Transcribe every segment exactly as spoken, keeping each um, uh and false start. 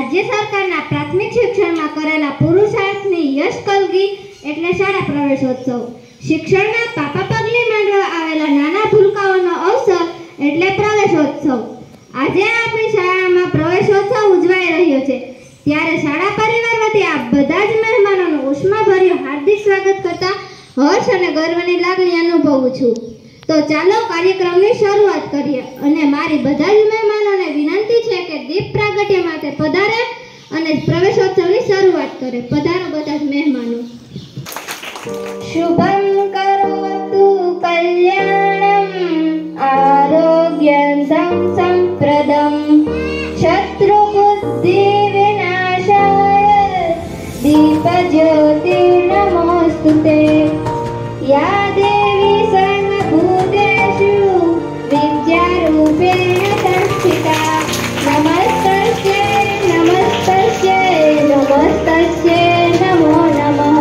રાજ્ય સરકારના પ્રાથમિક શિક્ષણમાં કરેલા પુરુષાર્થની યશ કલગી એટલે શાળા પ્રવેશોત્સવ. શિક્ષણના પાપા પગલે માંડવા આવેલા નાના ભૂલકાઓનો અવસર એટલે પ્રવેશોત્સવ. આજે આપણી શાળામાં પ્રવેશોત્સવ ઉજવાઈ રહ્યો છે, ત્યારે શાળા પરિવાર વતી આ બધા જ મહેમાનોનું ઉષ્માભર્યું હાર્દિક સ્વાગત કરતા હર્ષ અને ગર્વની લાગણી અનુભવું છું. તો ચાલો કાર્યક્રમની શરૂઆત કરીએ અને મારી બધા જ મહેમાનોને વિનંતી છે કે દીપ પ્રાગટ્ય માટે પધારે અને પ્રવેશોત્સવની શરૂઆત કરે. પધારો બધા જ મહેમાનો. શુભમ કરોતુ કલ્યાણમ આરોગ્યં સંપ્રદમ શત્રુ બુદ્ધિ વિનાશાય દીપ જ્યોતિ નમોસ્તુતે. યા દેવી સર્વભૂતેષુ વિદ્યારૂપેણ સંસ્થિતા નમસ્તસ્યૈ નમસ્તસ્યૈ નમસ્તસ્યૈ નમો નમઃ.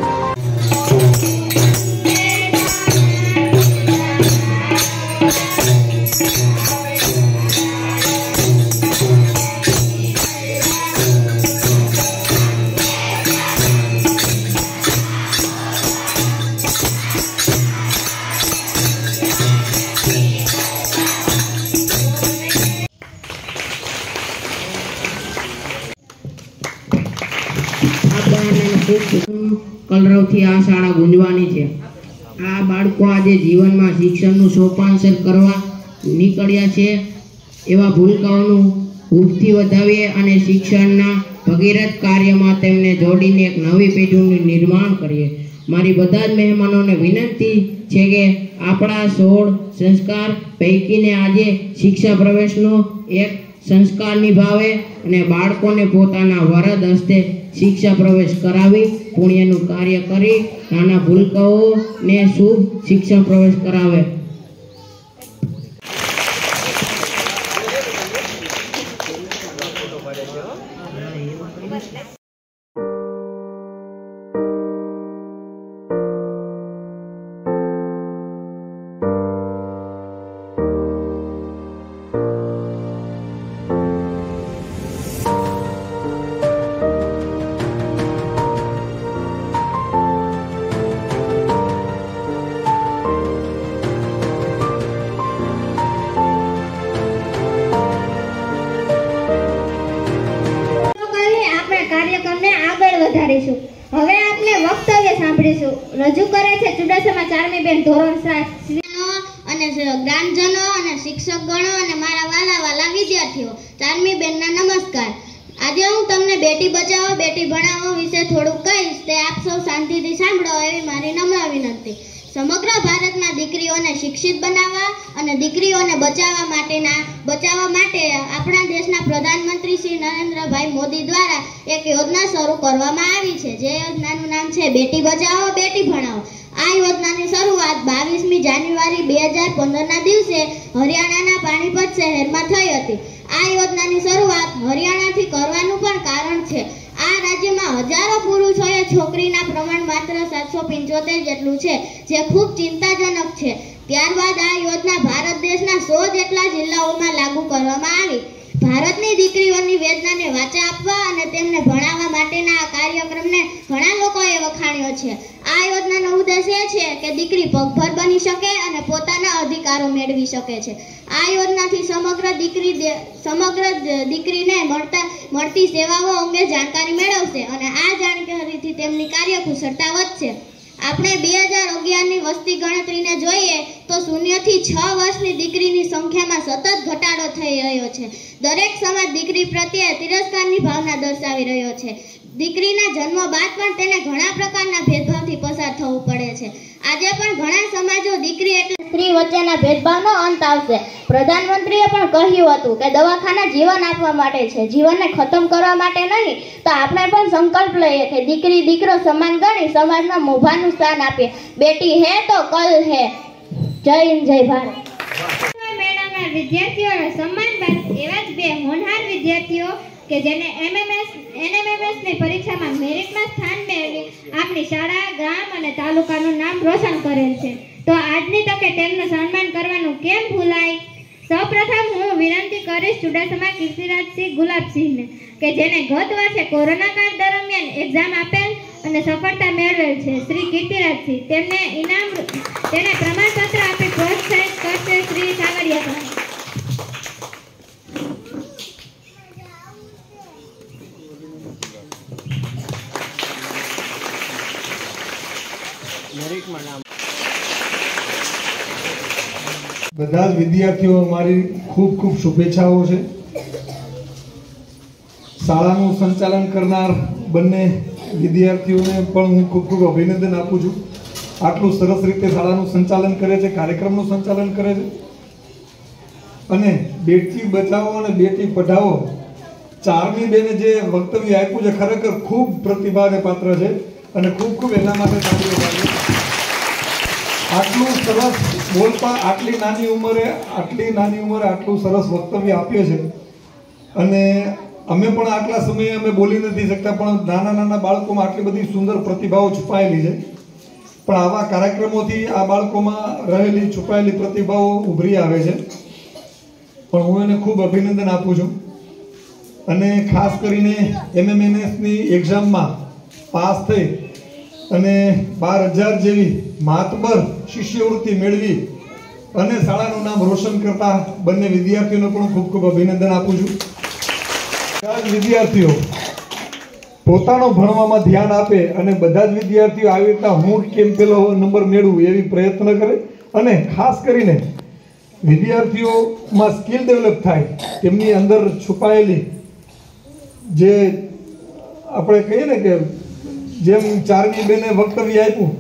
કલરવથી આ શાળા ગુંજવાની છે. આ બાળકો આજે જીવનમાં શિક્ષણનું સોપાન સર કરવા નીકળ્યા છે. એવા ભૂલકાઓનું હૂંફથી વધાવીએ અને શિક્ષણના ભગીરથ કાર્યમાં તેમને જોડીને એક નવી પેઢીનું નિર્માણ કરીએ. મારી બધા જ મહેમાનોને વિનંતી છે કે આપણા સોળ સંસ્કાર પૈકીને આજે શિક્ષા પ્રવેશનો એક સંસ્કાર નિભાવે અને બાળકોને પોતાના વરદ હસ્તે શિક્ષા પ્રવેશ કરાવી પુણ્યનું કાર્ય કરી નાના ભૂલકાઓને શુભ શિક્ષણ પ્રવેશ કરાવે. કાર્યક્રમને આગળ વધારીશું. હવે આપને વક્તવ્ય સાંભળીશું. રજૂ કરે છે ચુડાસમા ચારમી બેન ધોરણ સાત. અને ગ્રામજનો અને શિક્ષકગણો અને મારા વાલા વાલા વિદ્યાર્થીઓ, ચારમી બેનના નમસ્કાર. આજે હું તમને બેટી બચાવો બેટી ભણાવો વિશે થોડુંક કહીશ, તે આપ સૌ શાંતિથી સાંભળો એવી મારી નમ્ર વિનંતી. સમગ્ર ભારતમાં દીકરીઓને શિક્ષિત બનાવવા અને દીકરીઓને બચાવવા માટેના બચાવવા માટે આપણા દેશના પ્રધાનમંત્રી શ્રી નરેન્દ્રભાઈ મોદી દ્વારા એક યોજના શરૂ કરવામાં આવી છે, જે યોજનાનું નામ છે બેટી બચાવો બેટી ભણાવો. આ યોજનાની શરૂઆત બાવીસમી જાન્યુઆરી બે હજાર પંદરના દિવસે હરિયાણાના પાણીપત શહેરમાં થઈ હતી. આ યોજનાની શરૂઆત હરિયાણાથી કરવાનું પણ કારણ છે, આ રાજ્યમાં હજારો પુરુષોએ છોકરીના પ્રમાણ માત્ર સાતસો પંચોતેર જેટલું છે, જે ખૂબ ચિંતાજનક છે. ત્યારબાદ આ યોજના ભારત દેશના સો જેટલા જિલ્લાઓમાં લાગુ કરવામાં આવી. ભારતની દીકરીઓની વેદનાને વાચા આપવા અને તેમને ભણાવવા માટેના આ કાર્યક્રમને ઘણા લોકોએ વખાણ્યો છે. આ યોજનાનો ઉદ્દેશ એ છે કે દીકરી પગભર બની શકે અને પોતાના અધિકારો મેળવી શકે છે. આ યોજનાથી સમગ્ર દીકરી સમગ્ર દીકરીને મળતા મળતી સેવાઓ અંગે જાણકારી મેળવશે અને આ જાણકારીથી તેમની કાર્યકુશળતા વધશે. આપણે બે હજાર અગિયારની વસ્તી ગણતરીને જોઈએ તો શૂન્યથી છ વર્ષની દીકરીની સંખ્યામાં સતત ઘટાડો થઈ રહ્યો છે. દરેક સમાજ દીકરી પ્રત્યે તિરસ્કારની ભાવના દર્શાવી રહ્યો છે. દીકરીના જન્મ બાદ પણ તેને ઘણા પ્રકારના ભેદભાવથી પસાર થવું પડે છે. આજે પણ ઘણા સમાજો દીકરી એટલે સ્ત્રી વચ્ચેના ભેદભાવનો અંત આવશે. પ્રધાનમંત્રીએ પણ કહ્યું હતું કે દવાખાના જીવન આપવા માટે છે, જીવનને ખતમ કરવા માટે નહીં. તો આપણે પણ સંકલ્પ લઈએ કે દીકરી દીકરો સમાન ગણી સમાજમાં મોભાનું સ્થાન આપીએ. બેટી હે તો કલ હે. જય હિન્દ જય ભારત. મેળાના વિદ્યાર્થીઓને સન્માન બાદ એવા જ બે હોનહાર વિદ્યાર્થીઓ કે જેને એમએમએસ એનએમએમએસની પરીક્ષામાં મેરિટમાં સ્થાન મેળવી આપણી શાળા, ગામ અને તાલુકાનું નામ રોશન કરેલ છે. તો આજની તકે તેમનું સન્માન કરવાનું કેમ ભૂલાય? સૌપ્રથમ હું વિનંતી કરું કરીશ ચુડાસમા કીર્તિરાજસિંહ ગુલાબસિંહને કે જેને ગત વર્ષે કોરોના કાળ દરમિયાન એક્ઝામ આપેલ અને સફળતા મેળવેલ છે. શ્રી કીર્તિરાજસિંહ તેમને ઇનામ તેને પ્રમાણપત્ર આપી પ્રોત્સાહિત કરશે. શ્રી સાગરિયા સાહેબ. બધા જ વિદ્યાર્થીઓ મારી ખૂબ ખૂબ શુભેચ્છાઓ છે. શાળાનું સંચાલન કરનાર બંને વિદ્યાર્થીઓને પણ હું ખૂબ ખૂબ અભિનંદન આપું છું. આટલું સરસ રીતે શાળાનું સંચાલન કરે છે, કાર્યક્રમનું સંચાલન કરે છે અને બેટી બચાવો અને બેટી પઢાવો ચારમી બેને જે વક્તવ્ય આપ્યું છે ખરેખર ખૂબ પ્રતિભાને પાત્ર છે અને ખૂબ ખૂબ એના માટે તાળીઓ પાડવી. આટલું સરસ બોલતા આટલી નાની ઉંમરે આટલી નાની ઉંમરે આટલું સરસ વક્તવ્ય આપ્યું છે અને અમે પણ આટલા સમયે અમે બોલી નથી શકતા, પણ નાના નાના બાળકોમાં આટલી બધી સુંદર પ્રતિભાઓ છુપાયેલી છે. પણ આવા કાર્યક્રમોથી આ બાળકોમાં રહેલી છુપાયેલી પ્રતિભાઓ ઉભરી આવે છે. પણ હું એને ખૂબ અભિનંદન આપું છું અને ખાસ કરીને એમએમએનએસની એક્ઝામમાં પાસ થઈ અને બાર હજાર જેવી માતબર શિષ્યવૃત્તિ મેળવી અને શાળાનું નામ રોશન કરતા બંને વિદ્યાર્થીઓને પણ ખૂબ ખૂબ અભિનંદન આપું છું. બધા જ વિદ્યાર્થીઓ પોતાનો ભણવામાં ધ્યાન આપે અને બધા જ વિદ્યાર્થીઓ આવી રીતના હું કેમ પેલો નંબર મેળવું એવી પ્રયત્ન કરે અને ખાસ કરીને વિદ્યાર્થીઓમાં સ્કિલ ડેવલપ થાય, તેમની અંદર છુપાયેલી જે આપણે કહીએ ને કે જેમ ચારમી બેને વક્તવ્ય આપ્યું,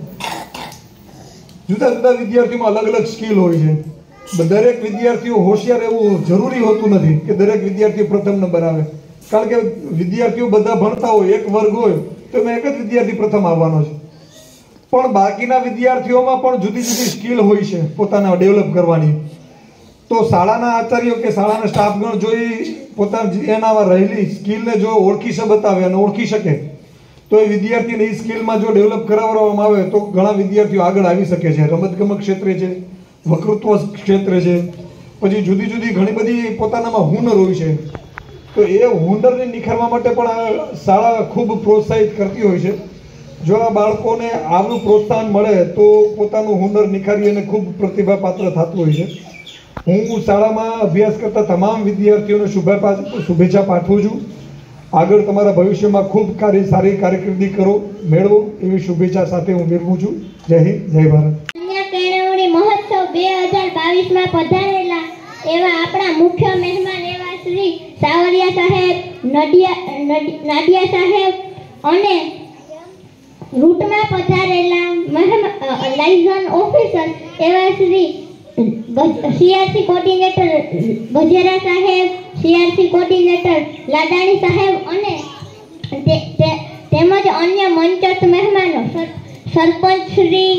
જુદા જુદા વિદ્યાર્થીઓમાં અલગ અલગ સ્કિલ હોય છે. દરેક વિદ્યાર્થીઓ હોશિયાર એવું જરૂરી હોતું નથી કે દરેક વિદ્યાર્થી પ્રથમ નંબર આવે, કારણ કે વિદ્યાર્થીઓ બધા ભણતા હોય, એક વર્ગ હોય તો એમાં એક જ વિદ્યાર્થી પ્રથમ આવવાનો છે. પણ બાકીના વિદ્યાર્થીઓમાં પણ જુદી જુદી સ્કિલ હોય છે પોતાના ડેવલપ કરવાની. તો શાળાના આચાર્યો કે શાળાના સ્ટાફગણ જોઈ પોતાના એના રહેલી સ્કિલને જો ઓળખી શ બતાવે અને ઓળખી શકે તો એ વિદ્યાર્થીને એ સ્કિલમાં જો ડેવલપ કરાવવામાં આવે તો ઘણા વિદ્યાર્થીઓ આગળ આવી શકે છે. રમતગમત ક્ષેત્રે છે, વકૃત્વ ક્ષેત્રે છે, પછી જુદી જુદી ઘણી બધી પોતાનામાં હુનર હોય છે. તો એ હુનરને નિખારવા માટે પણ આ શાળા ખૂબ પ્રોત્સાહિત કરતી હોય છે. જો આ બાળકોને આવું પ્રોત્સાહન મળે તો પોતાનું હુનર નિખારી અને ખૂબ પ્રતિભાપાત્ર થતું હોય છે. હું શાળામાં અભ્યાસ કરતા તમામ વિદ્યાર્થીઓને શુભેચ્છા પાઠવું છું. આગળ તમારા ભવિષ્યમાં ખૂબ કાર્ય સારી કારકિર્દી કરો મેળવો એવી શુભેચ્છા સાથે હું વિરમું છું. જય હિન્દ, જય ભારત. કન્યા કેળવણી મહોત્સવ બે હજાર બાવીસ માં પધારેલા એવા આપણા મુખ્ય મહેમાન એવા શ્રી સાવરિયા સાહેબ, નડિયા નાડિયા સાહેબ અને રૂટમાં પધારેલા લાયઝન ઓફિસર એવા શ્રી સીઆરસી કોર્ડિનેટર ગજેરા સાહેબ, સીઆરસી કોર્ડિનેટર લાડાણી સાહેબ અને તેમજ અન્ય મંચસ્થ મહેમાનો સરપંચ શ્રી,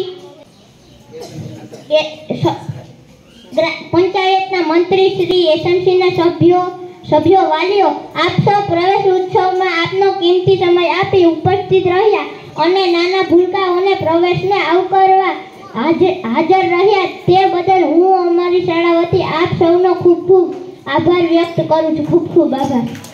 પંચાયતના મંત્રી શ્રી, એસએમસીના સભ્યો સભ્યો વાલીઓ આપ સૌ પ્રવેશ ઉત્સવમાં આપનો કિંમતી સમય આપી ઉપસ્થિત રહ્યા અને નાના ભૂલકાઓને પ્રવેશને આવકારવા હાજર રહ્યા તે બદલ હું અમારી શાળા વતી આપ સૌનો ખૂબ ખૂબ આભાર વ્યક્ત કરું છું. ખૂબ ખૂબ આભાર.